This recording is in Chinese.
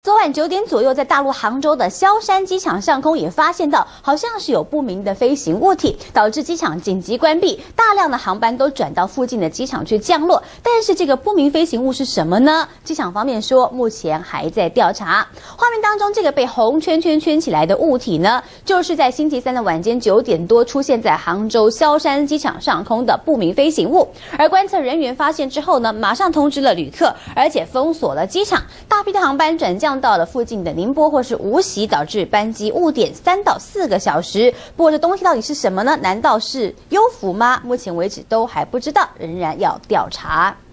昨晚9点左右，在大陆杭州的萧山机场上空也发现到，好像是有不明的飞行物体，导致机场紧急关闭，大量的航班都转到附近的机场去降落。但是这个不明飞行物是什么呢？机场方面说，目前还在调查。画面当中这个被红圈圈圈起来的物体呢，就是在星期三的晚间9点多出现在杭州萧山机场上空的不明飞行物。而观测人员发现之后呢，马上通知了旅客，而且封锁了机场，大批的航班转降到了附近的宁波或是无锡，导致班机误点3到4个小时。不过这东西到底是什么呢？难道是幽浮吗？目前为止都还不知道，仍然要调查。